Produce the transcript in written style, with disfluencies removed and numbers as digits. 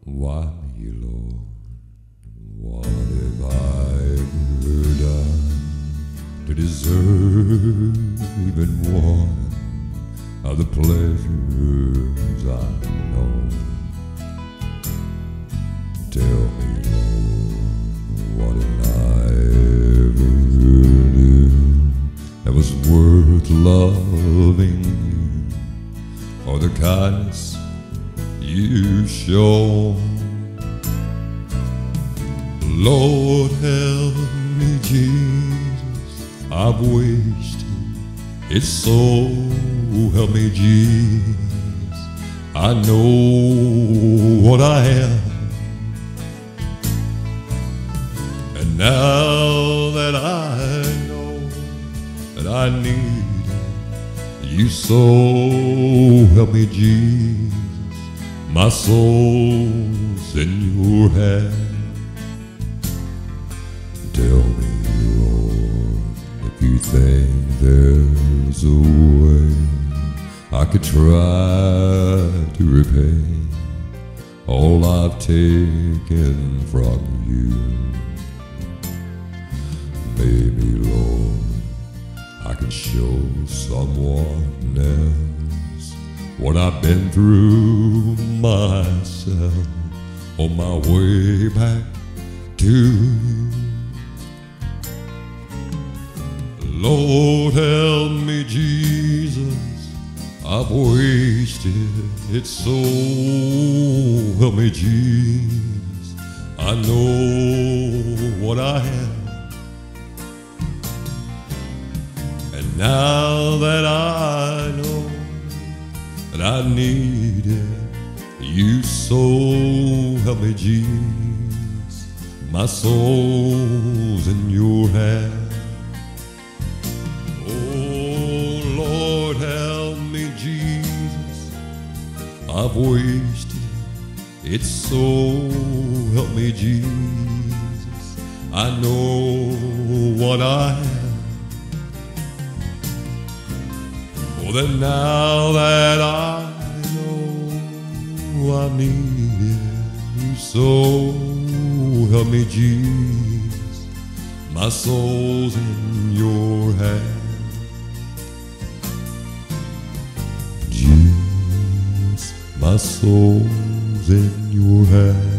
Why me, Lord? What have I ever done to deserve even one of the pleasures I know? Tell me, Lord, what did I ever do that was worth loving you, or the kindness you show? Lord, help me, Jesus, I've wasted it so. Help me, Jesus, I know what I am, and now that I know that I need you so. Help me, Jesus, my soul's in your hand. Tell me, Lord, if you think there's a way I could try to repay all I've taken from you. Maybe, Lord, I can show someone else what I've been through myself on my way back to you. Lord, help me, Jesus, I've wasted it so. Help me, Jesus, I know what I am, and now that I know that I needed you so. Help me, Jesus, my soul's in your hand. I've wasted it so. Help me, Jesus, I know what I am. Oh, then now that I know I needed you so. Help me, Jesus, my soul's in your hand. My soul's in your hand.